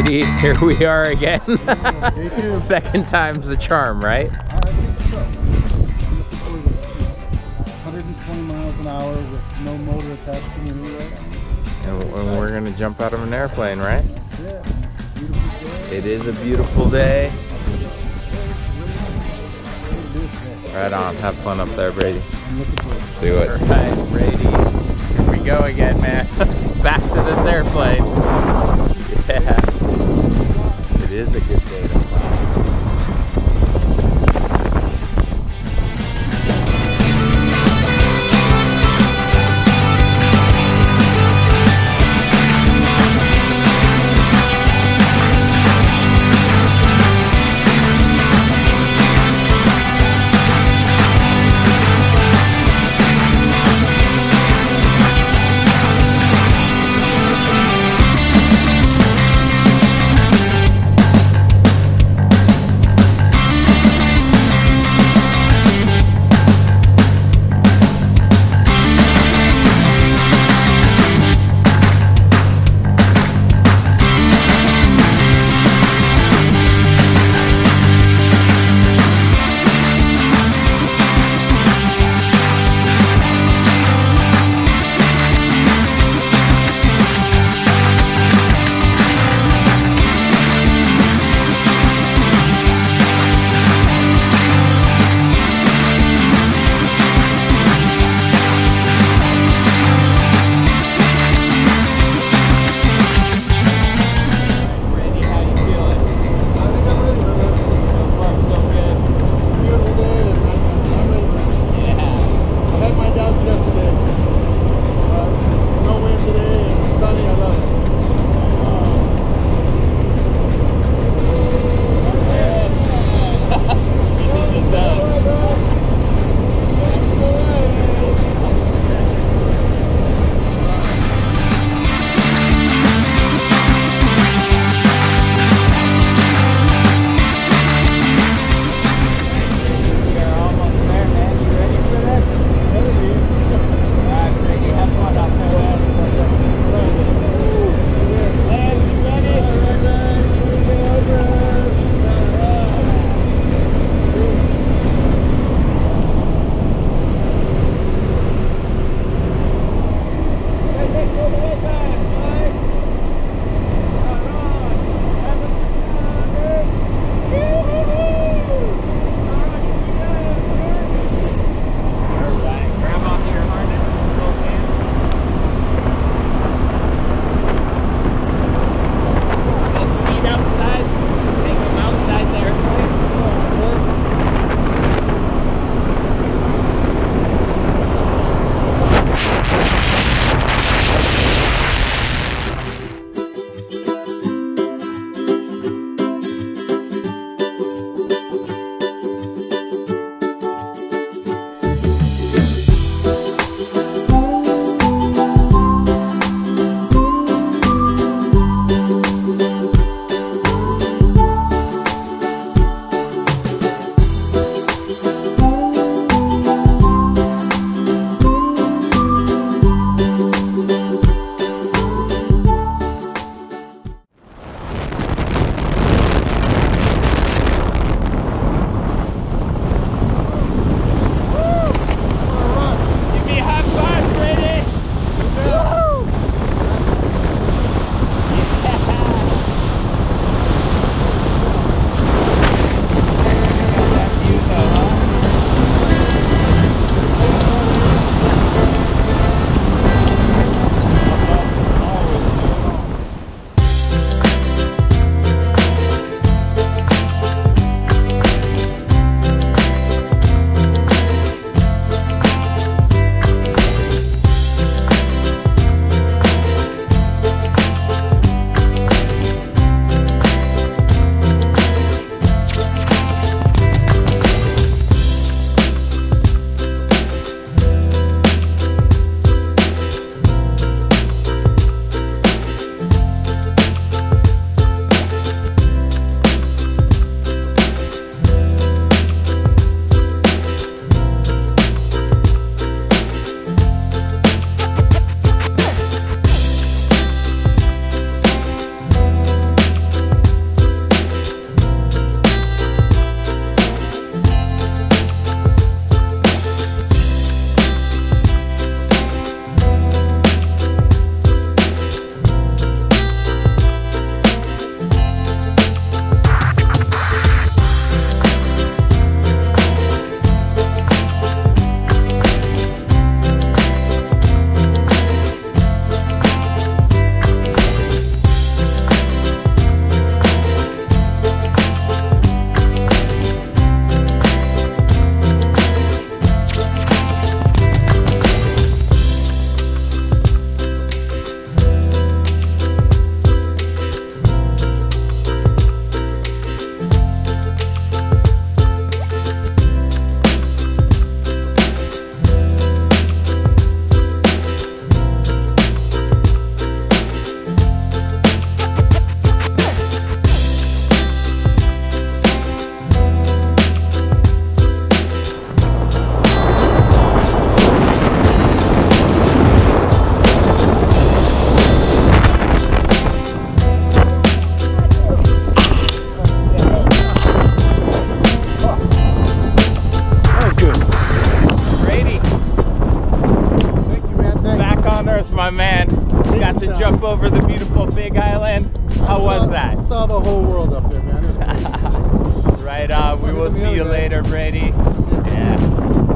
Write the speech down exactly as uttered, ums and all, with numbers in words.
Brady, here we are again. Day two. Second time's the charm, right? I think so. one hundred twenty miles an hour with no motor attached to me anyway. And, and we're gonna jump out of an airplane, right? That's it. Beautiful day. It is a beautiful day. Right on. Have fun up there, Brady. I'm looking forward to Let's do it. All right, Brady. Here we go again, man. Back to this airplane. Yeah. It is a good day to fly. Got to sound. jump over the beautiful Big Island. How was Saw- that? Saw the whole world up there, man. It was great. Right on. We Better will than the see you other guy. later, Brady. Yeah.